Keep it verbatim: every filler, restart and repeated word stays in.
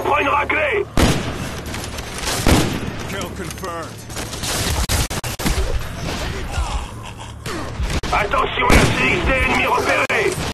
prend une raclée. Kill confirmed. Attention, la C X D ennemi repéré.